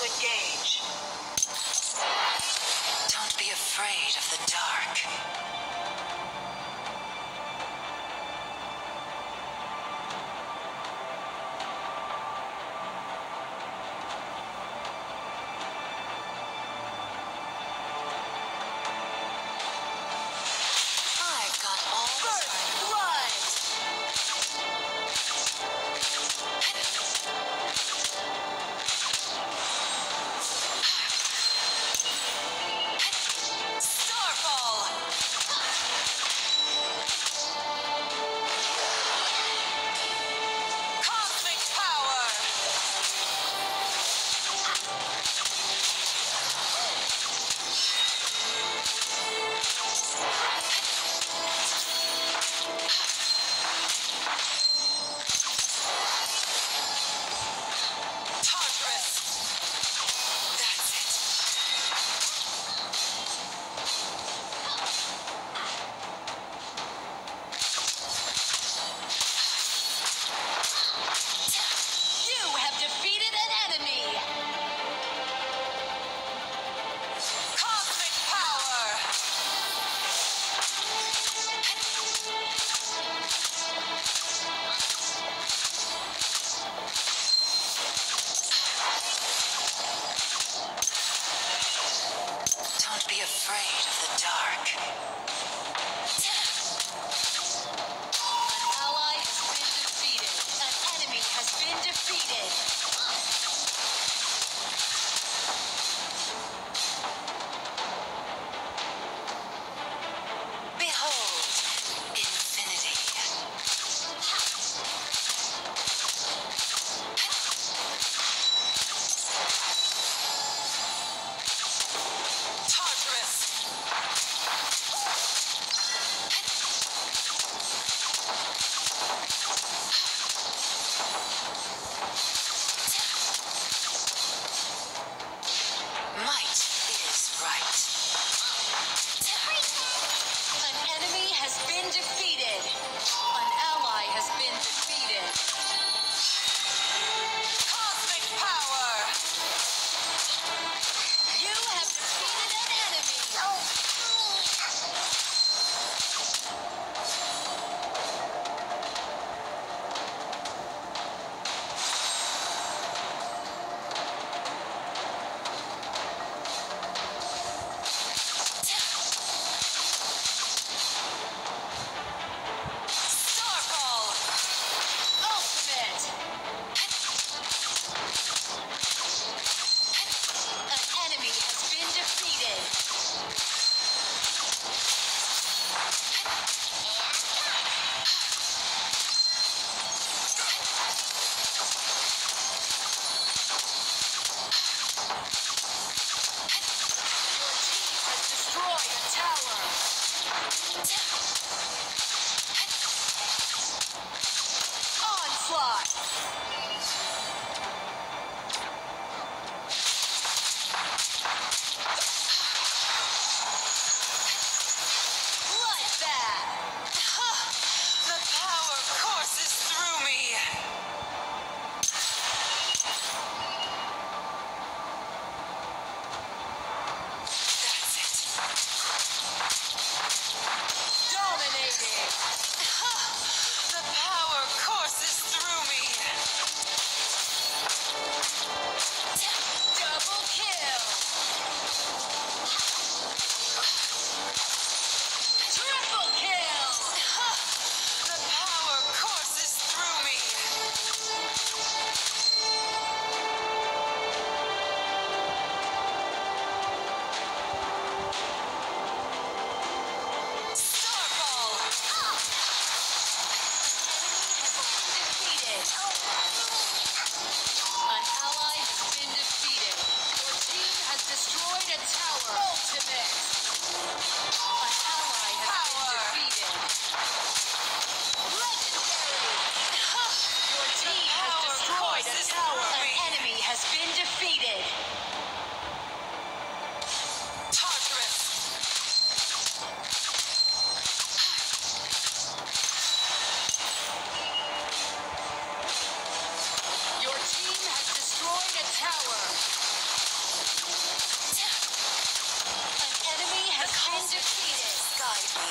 engage. Don't be afraid of the dark. I've got all the First blood! Starfall! Cosmic power! Tartarus! That's it. You have defeated an enemy! Cosmic power! Don't be afraid of the dark. An ally has been defeated. An enemy has been defeated. Behold, infinity. Tartarus! Might is right. An enemy has been defeated. An ally has been defeated. Cosmic power! You have defeated an enemy. Starfall! Ultimate. An enemy has been defeated. Your team has destroyed a tower. Onslaught. Bloodbath. The power courses through me. That's it. Dominating. The power courses through me. Double kill. Triple kill. The power courses through me. Starfall! Defeated. An ally has been defeated. Your team has destroyed a tower. Ultimate. An ally has Power. been defeated. Legendary. Your team has power destroyed a courses tower. through An me. enemy has been defeated. Tartarus! Your team has destroyed a tower. been defeated. Guide me.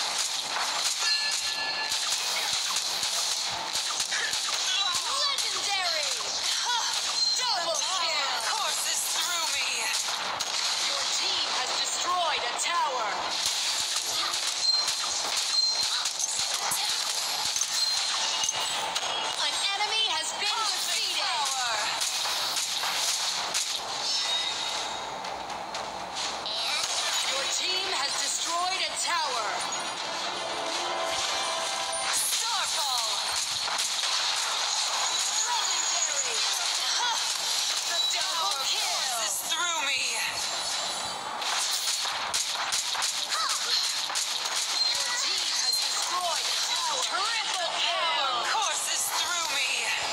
Legendary! Double kill! Courses through me. Your team has destroyed a tower. An enemy has been defeated. Power. Your team has destroyed a tower. Starfall. Legendary! The Double power kill! courses through me. Your team has destroyed a tower. Triple kill! Courses through me.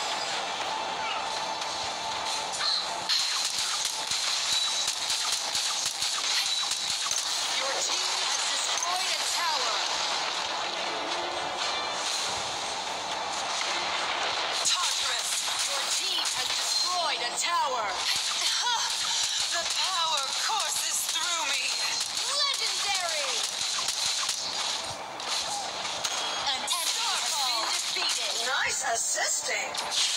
Your team has destroyed a tower. Tartarus. Your team has destroyed a tower. The power courses through me. Legendary! An enemy has been defeated. Nice assisting.